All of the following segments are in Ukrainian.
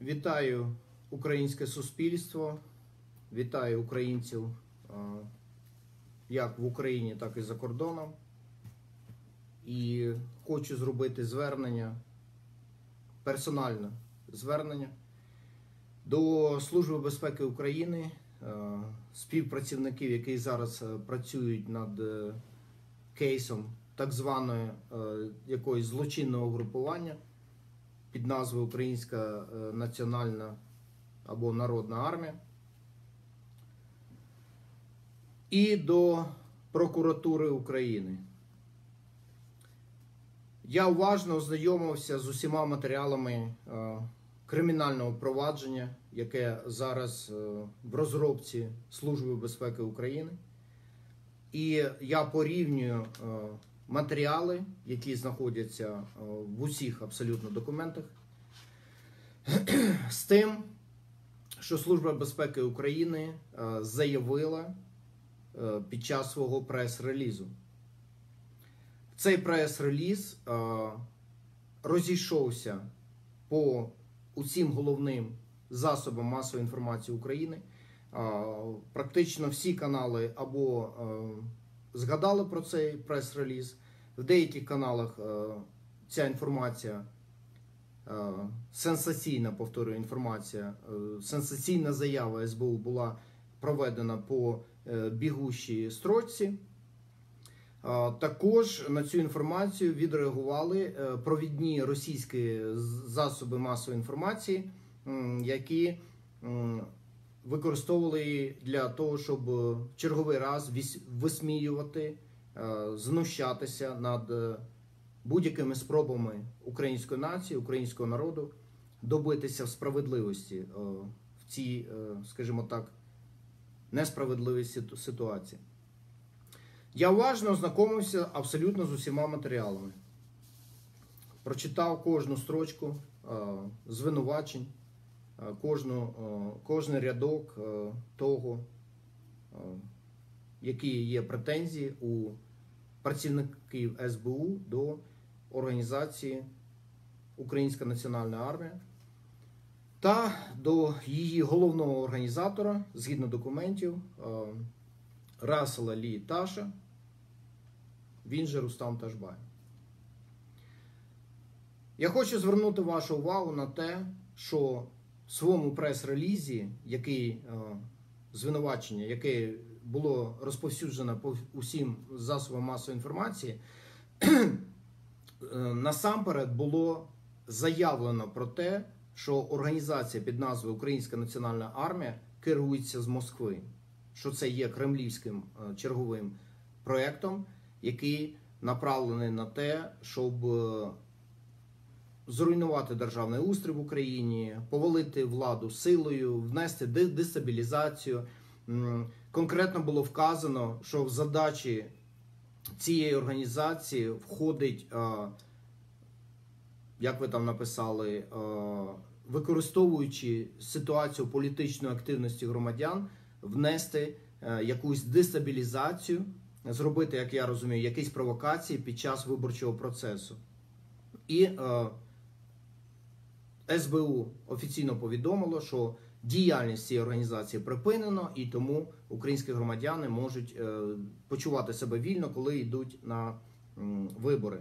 Вітаю українське суспільство, вітаю українців як в Україні, так і за кордоном. І хочу зробити звернення, персональне звернення до Служби безпеки України, співпрацівників, які зараз працюють над кейсом так званої якоїсь злочинного угрупування під назвою Українська національна або Народна армія, і до прокуратури України. Я уважно ознайомився з усіма матеріалами кримінального провадження, яке зараз в розробці Служби безпеки України. І я порівнюю матеріали, які знаходяться в усіх абсолютно документах, з тим, що Служба безпеки України заявила під час свого прес-релізу. Цей прес-реліз розійшовся по усім головним засобам масової інформації України. Практично всі канали або згадали про цей прес-реліз, в деяких каналах ця інформація, сенсаційна, повторюю, інформація, сенсаційна заява СБУ була проведена по бігущій строчці. Також на цю інформацію відреагували провідні російські засоби масової інформації, які використовували її для того, щоб в черговий раз висміювати, знущатися над будь-якими спробами української нації, українського народу добитися справедливості в цій, скажімо так, несправедливій ситуації. Я уважно ознайомився абсолютно з усіма матеріалами. Прочитав кожну строчку звинувачень, кожний рядок того, які є претензії у працівників СБУ до організації Українська національна армія та до її головного організатора, згідно документів, Расела Лі Таша, він же Рустам Ташбаєв. Я хочу звернути вашу увагу на те, що в своєму прес-релізі, звинувачення, яке було розповсюджено по усім засобам масової інформації, насамперед було заявлено про те, що організація під назвою Українська національна армія керується з Москви, що це є кремлівським черговим проєктом, який направлений на те, щоб зруйнувати державний устрій в Україні, повалити владу силою, внести дестабілізацію. Конкретно було вказано, що в задачі цієї організації входить, як ви там написали, використовуючи ситуацію політичної активності громадян, внести якусь дестабілізацію, зробити, як я розумію, якісь провокації під час виборчого процесу. І СБУ офіційно повідомило, що діяльність цієї організації припинено, і тому українські громадяни можуть почувати себе вільно, коли йдуть на вибори.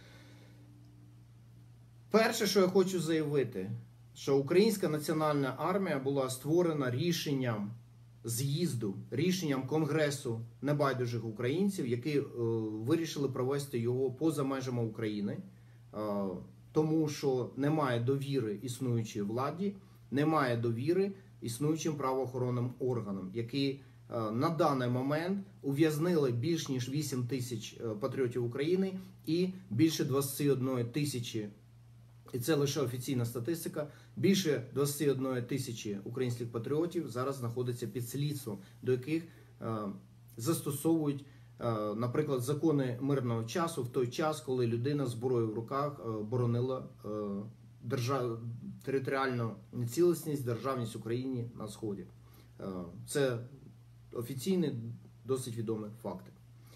Перше, що я хочу заявити, що Українська національна армія була створена рішенням з'їзду, рішенням Конгресу небайдужих українців, які вирішили провести його поза межами України, тому що немає довіри існуючій владі, немає довіри існуючим правоохоронним органам, які на даний момент ув'язнили більш ніж 8 тисяч патріотів України і більше 21 тисячі, і це лише офіційна статистика, більше 21 тисячі українських патріотів зараз знаходиться під слідством, до яких застосовують, наприклад, закони мирного часу в той час, коли людина з зброєю в руках боронила територіальну цілісність, державність України на Сході. Це офіційні, досить відомі факти.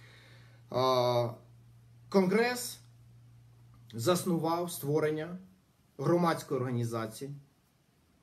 Конгрес заснував створення громадської організації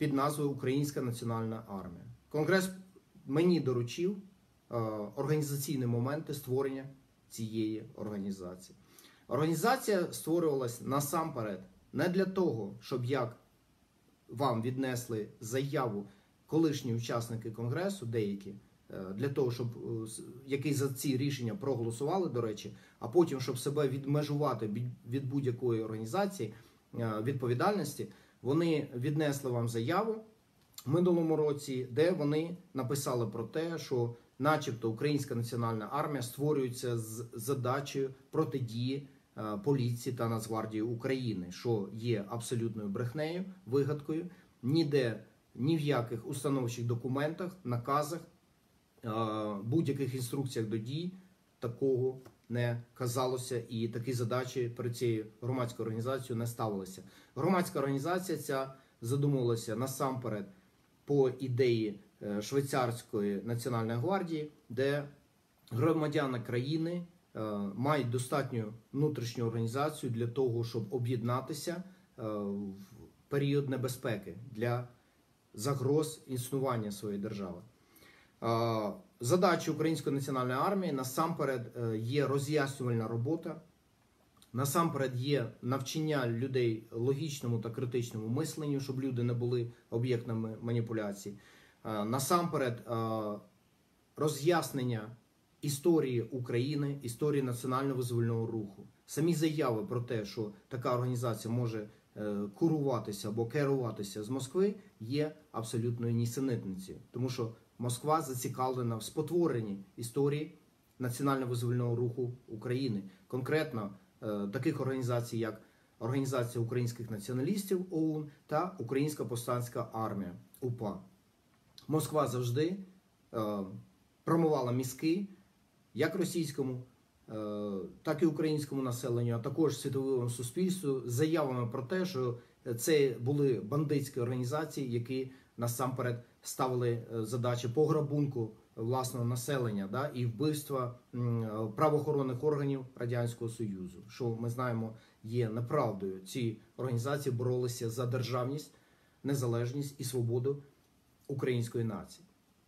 під назвою Українська національна армія. Конгрес мені доручив організаційні моменти створення цієї організації. Організація створювалась насамперед не для того, щоб як вам віднесли заяву колишні учасники Конгресу, деякі, для того, щоб які за ці рішення проголосували, до речі, а потім, щоб себе відмежувати від будь-якої організації, відповідальності, вони віднесли вам заяву в минулому році, де вони написали про те, що начебто Українська національна армія створюється з задачею протидії поліції та Нацгвардії України, що є абсолютною брехнею, вигадкою. Ніде, ні в яких установчих документах, наказах, будь-яких інструкціях до дій такого не казалося, і такі задачі перед цією громадською організацією не ставилися. Громадська організація ця задумувалася насамперед по ідеї Швейцарської національної гвардії, де громадяни країни мають достатню внутрішню організацію для того, щоб об'єднатися в період небезпеки для загроз існування своєї держави. Задача Української національної армії насамперед є роз'яснювальна робота, насамперед є навчання людей логічному та критичному мисленню, щоб люди не були об'єктами маніпуляцій. Насамперед роз'яснення історії України, історії національно-визвольного руху. Самі заяви про те, що така організація може куруватися або керуватися з Москви, є абсолютною нісенітницею. Тому що Москва зацікавлена в спотворенні історії національно-визвольного руху України. Конкретно таких організацій, як Організація українських націоналістів ОУН та Українська повстанська армія УПА. Москва завжди промивала мізки як російському, так і українському населенню, а також світовому суспільству з заявами про те, що це були бандитські організації, які насамперед ставили задачі пограбунку власного населення, і вбивства правоохоронних органів Радянського Союзу, що ми знаємо є неправдою. Ці організації боролися за державність, незалежність і свободу української нації.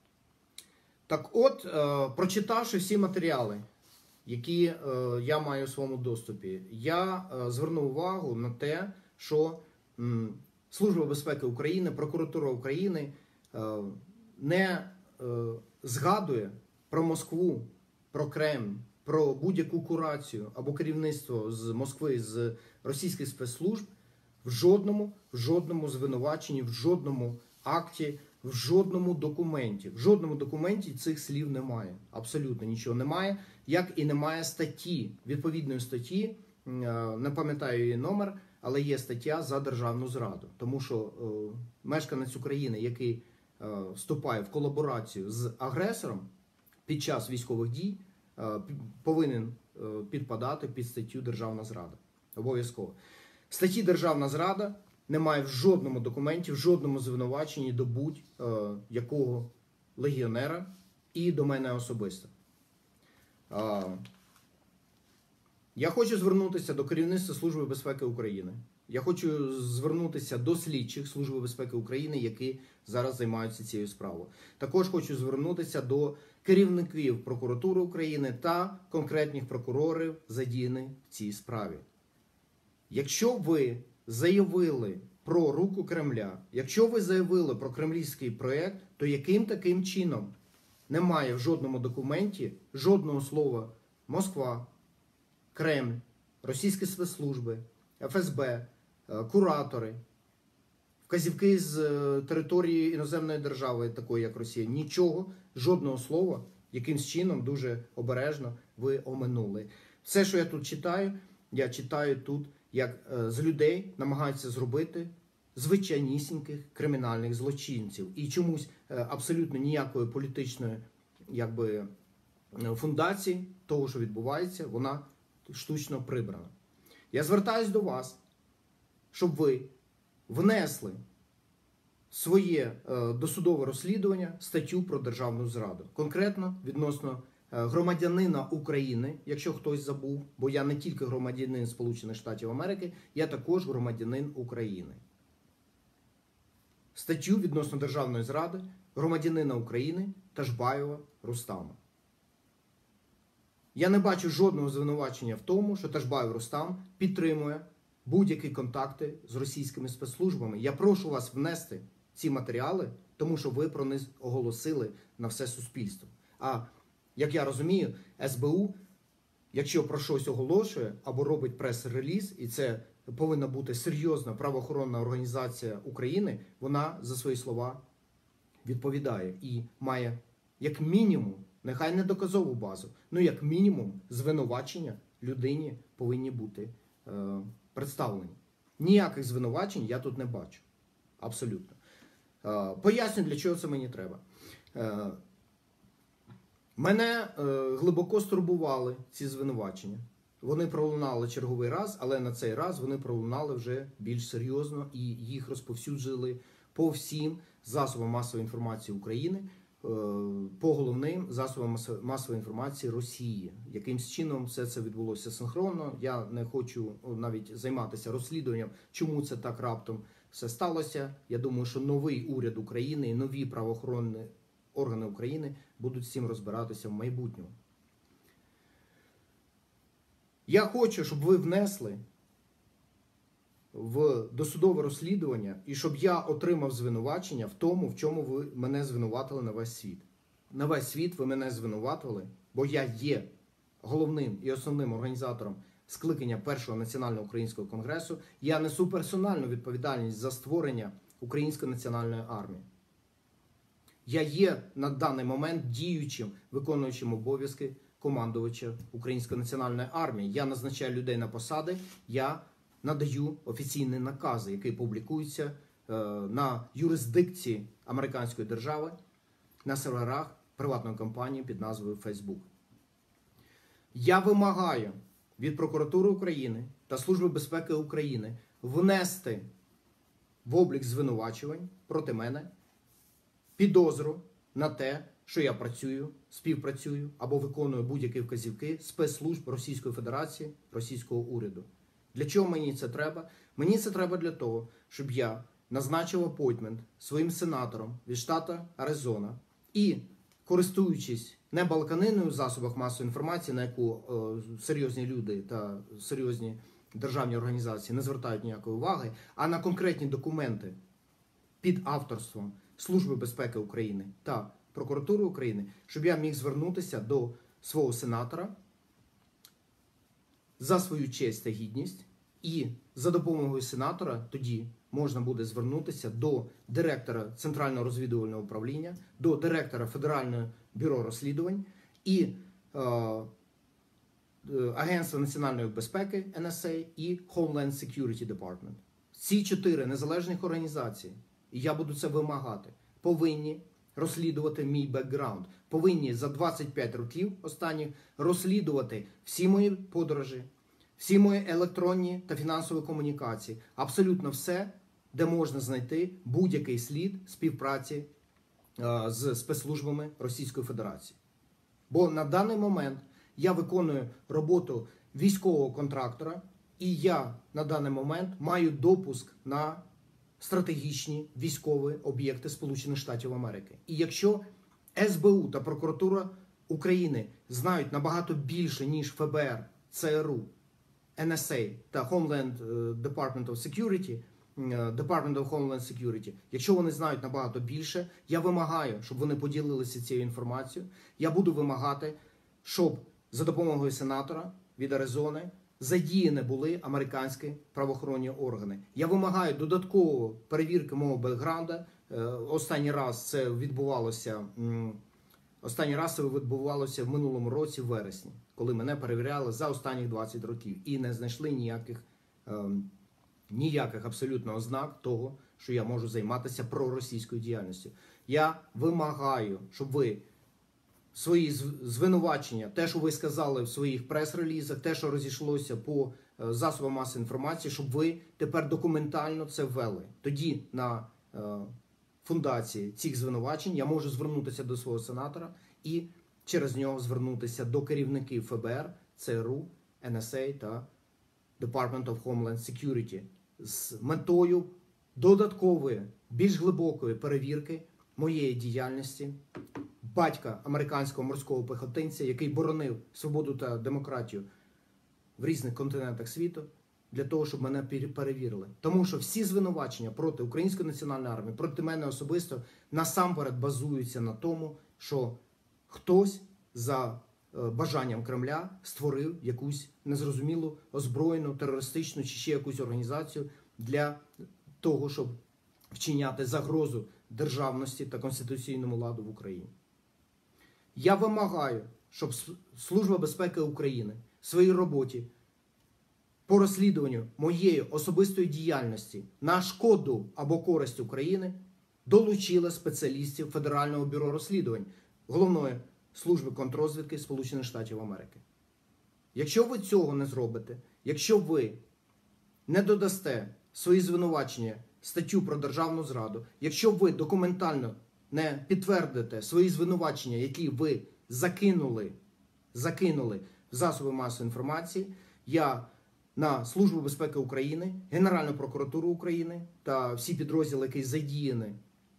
Так от, прочитавши всі матеріали, які я маю у своєму доступі, я звернув увагу на те, що Служба безпеки України, Прокуратура України не згадує про Москву, про Кремль, про будь-яку курацію або керівництво з Москви, з російських спецслужб в жодному звинуваченні, в жодному акті, в жодному документі. В жодному документі цих слів немає. Абсолютно нічого немає. Як і немає статті, відповідної статті, не пам'ятаю її номер, але є стаття за державну зраду. Тому що мешканець України, який вступає в колаборацію з агресором під час військових дій, повинен підпадати під статтю державна зрада. Обов'язково. Статті державна зрада немає в жодному документі, в жодному звинуваченні до будь-якого легіонера і до мене особисто. Я хочу звернутися до керівництва Служби безпеки України. Я хочу звернутися до слідчих Служби безпеки України, які зараз займаються цією справою. Також хочу звернутися до керівників Прокуратури України та конкретних прокурорів, задіяних в цій справі. Якщо ви заявили про руку Кремля, якщо ви заявили про кремлівський проєкт, то яким таким чином немає в жодному документі жодного слова Москва, Кремль, російські спецслужби, ФСБ, куратори, вказівки з території іноземної держави, такої як Росія, нічого, жодного слова, якимсь чином дуже обережно ви оминули. Все, що я тут читаю, я читаю тут, як з людей намагаються зробити звичайнісіньких кримінальних злочинців. І чомусь абсолютно ніякої політичної фундації того, що відбувається, вона штучно прибрана. Я звертаюсь до вас, щоб ви внесли своє досудове розслідування статтю про державну зраду. Конкретно відносно громадянина України, якщо хтось забув, бо я не тільки громадянин Сполучених Штатів Америки, я також громадянин України. статтю відносно державної зради громадянина України Ташбаєва Рустама. Я не бачу жодного звинувачення в тому, що Ташбаєв Рустам підтримує будь-які контакти з російськими спецслужбами. Я прошу вас внести ці матеріали, тому що ви про них оголосили на все суспільство. А, як я розумію, СБУ, якщо про щось оголошує або робить прес-реліз, і це повинна бути серйозна правоохоронна організація України, вона за свої слова відповідає і має, як мінімум, нехай не доказову базу, ну як мінімум звинувачення людині повинні бути представлені. Ніяких звинувачень я тут не бачу. Абсолютно. Поясню, для чого це мені треба. Мене глибоко стурбували ці звинувачення. Вони пролунали черговий раз, але на цей раз вони пролунали вже більш серйозно і їх розповсюджили по всім засобам масової інформації України, по головним засобам масової інформації Росії. Якимсь чином все це відбулося синхронно. Я не хочу навіть займатися розслідуванням, чому це так раптом все сталося. Я думаю, що новий уряд України і нові правоохоронні органи України будуть з цим розбиратися в майбутньому. Я хочу, щоб ви внесли в досудове розслідування і щоб я отримав звинувачення в тому, в чому ви мене звинуватили на весь світ. На весь світ ви мене звинуватили, бо я є головним і основним організатором скликання Першого національного українського конгресу. Я несу персональну відповідальність за створення Української національної армії. Я є на даний момент діючим, виконуючим обов'язки командувача Української національної армії. Я назначаю людей на посади, я надаю офіційні накази, які публікуються на юрисдикції американської держави на серверах приватної компанії під назвою Facebook. Я вимагаю від Прокуратури України та Служби безпеки України внести в облік звинувачувань проти мене підозру на те, що я працюю, співпрацюю або виконую будь-які вказівки спецслужб Російської Федерації, російського уряду. Для чого мені це треба? Мені це треба для того, щоб я назначив апойтмент своїм сенатором від штату Аризона і, користуючись не балаканиною в засобах масової інформації, на яку серйозні люди та серйозні державні організації не звертають ніякої уваги, а на конкретні документи під авторством Служби безпеки України та Прокуратури України, щоб я міг звернутися до свого сенатора за свою честь та гідність, і за допомогою сенатора тоді можна буде звернутися до директора Центрального розвідувального управління, до директора Федерального бюро розслідувань і Агентства національної безпеки NSA і Homeland Security Department. Ці 4 незалежних організації, і я буду це вимагати, повинні розслідувати мій бекграунд, повинні за 25 років останніх розслідувати всі мої подорожі, всі мої електронні та фінансові комунікації, абсолютно все, де можна знайти будь-який слід співпраці з спецслужбами Російської Федерації. Бо на даний момент я виконую роботу військового контрактора, і я на даний момент маю допуск на стратегічні військові об'єкти Сполучених Штатів Америки. І якщо СБУ та Прокуратура України знають набагато більше, ніж ФБР, ЦРУ, NSA та Homeland Department of Security, Department of Homeland Security, якщо вони знають набагато більше, я вимагаю, щоб вони поділилися цією інформацією. Я буду вимагати, щоб за допомогою сенатора від Аризони задіяні були американські правоохоронні органи. Я вимагаю додаткової перевірки мого бекграунда. Останній раз це відбувалося в минулому році, в вересні, коли мене перевіряли за останні 20 років і не знайшли ніяких абсолютно ознак того, що я можу займатися проросійською діяльністю. Я вимагаю, щоб ви свої звинувачення, те, що ви сказали в своїх прес-релізах, те, що розійшлося по засобам масової інформації, щоб ви тепер документально це ввели. Тоді на фундації цих звинувачень я можу звернутися до свого сенатора і через нього звернутися до керівників ФБР, ЦРУ, NSA та Department of Homeland Security з метою додаткової, більш глибокої перевірки моєї діяльності, батька американського морського піхотинця, який боронив свободу та демократію в різних континентах світу, для того, щоб мене перевірили. Тому що всі звинувачення проти Української національної армії, проти мене особисто, насамперед базуються на тому, що хтось за бажанням Кремля створив якусь незрозумілу озброєну, терористичну чи ще якусь організацію для того, щоб вчиняти загрозу державності та конституційному ладу в Україні. Я вимагаю, щоб Служба безпеки України в своїй роботі по розслідуванню моєї особистої діяльності на шкоду або користь України долучила спеціалістів Федерального бюро розслідувань Головної служби контррозвідки Сполучених Штатів Америки. Якщо ви цього не зробите, якщо ви не додасте свої звинувачення статтю про державну зраду, якщо ви документально не підтвердите свої звинувачення, які ви закинули в засоби масової інформації, я на Службу безпеки України, Генеральну прокуратуру України та всі підрозділи, які задіяні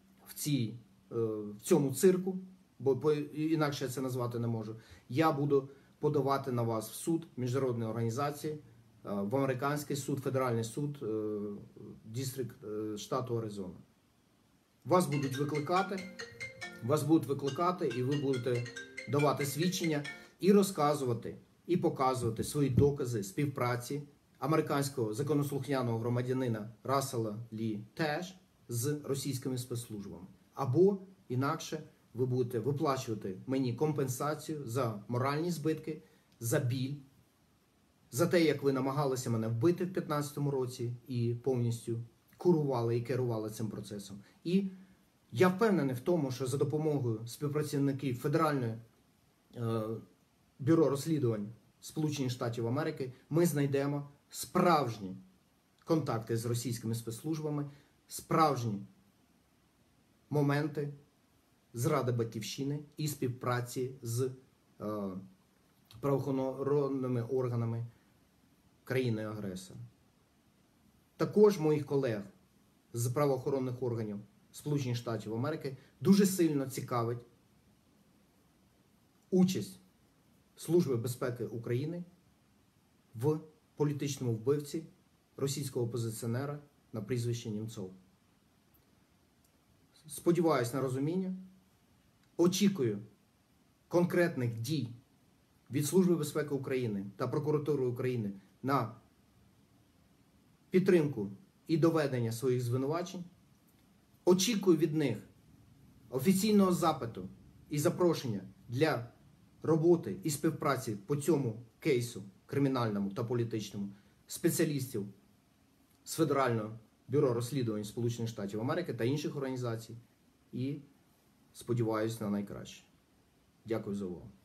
в цьому цирку, бо інакше я це назвати не можу, я буду подавати на вас в суд міжнародної організації, в американський суд, федеральний суд, дистрикт штату Аризона. Вас будуть викликати, і ви будете давати свідчення і розказувати, і показувати свої докази співпраці американського законослухняного громадянина Рассела Лі Теш з російськими спецслужбами. Або, інакше, ви будете виплачувати мені компенсацію за моральні збитки, за біль, за те, як ви намагалися мене вбити в 2015 році і повністю курували і керували цим процесом. І я впевнений в тому, що за допомогою співпрацівників Федерального бюро розслідувань Сполучених Штатів Америки ми знайдемо справжні контакти з російськими спецслужбами, справжні моменти зради батьківщини і співпраці з правоохоронними органами країни-агресора. Також моїх колег з правоохоронних органів Сполучених Штатів Америки дуже сильно цікавить участь Служби безпеки України в політичному вбивці російського опозиціонера на прізвище Німцов. Сподіваюсь на розуміння. Очікую конкретних дій від Служби безпеки України та прокуратури України на підтримку і доведення своїх звинувачень. Очікую від них офіційного запиту і запрошення для роботи і співпраці по цьому кейсу кримінальному та політичному спеціалістів з Федерального бюро розслідувань Сполучених Штатів Америки та інших організацій. І сподіваюся на найкраще. Дякую за увагу.